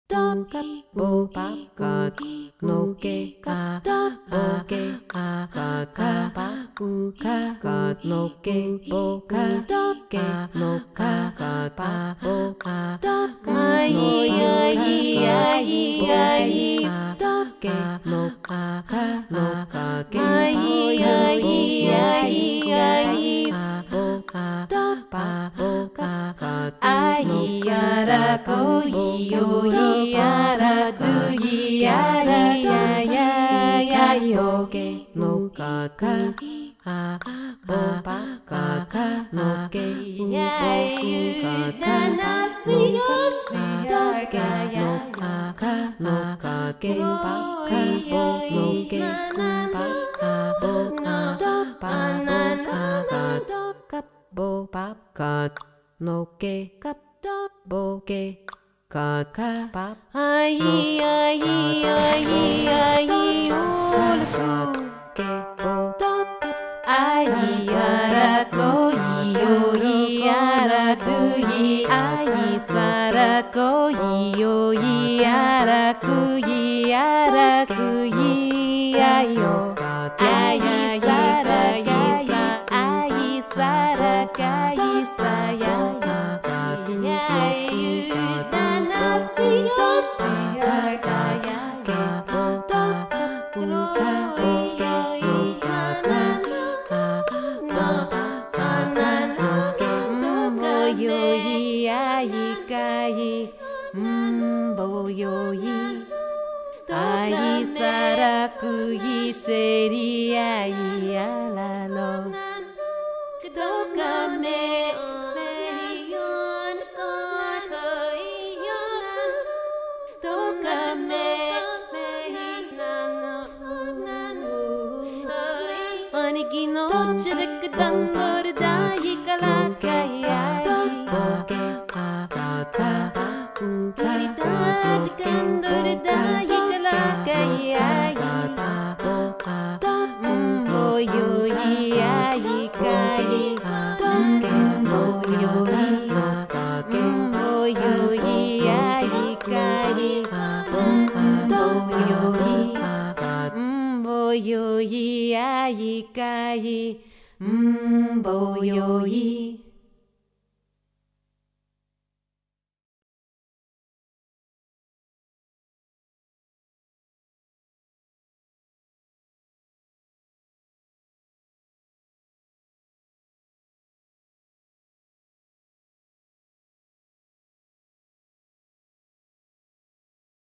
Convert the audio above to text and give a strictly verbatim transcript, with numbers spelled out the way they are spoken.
do ka bo pa ka no ke ka bo ke a ka ka pa u ka ka no ke bo ka do ke no ka ka pa bo ka do ka no ai ai ai do ke no ka ka no ka ke ai ai ai ai bo ka do pa bo ka ka ai ara ko yo ara tu ara ya ya ya yo ke no ka ka a bo pa ka ka no ke ya yu na na si go do ke no ka ka no ka ke pa ka bo no ke pa ka bo na do pa na ka ka do ka bo pa ka no ke ka do bo ke ka ka pa ai ai ai ai ol ko ke bo do ai ara ko yo ara tu yi ai sara ko yo ara ku yi ara ku yi ai yo ai sara ya ai sara ka yi sa ya ai sara ku yi seri ai ala lo do ka me me yon ko yon do ka me me na na ani ki no chirk dandur dai kala kaya ke ka ka ka kari da kandur dai kala kaya mo yo yi ai kai mo yo yi mo yo yi ai kai mo yo yi mo yo yi ai kai mo yo yi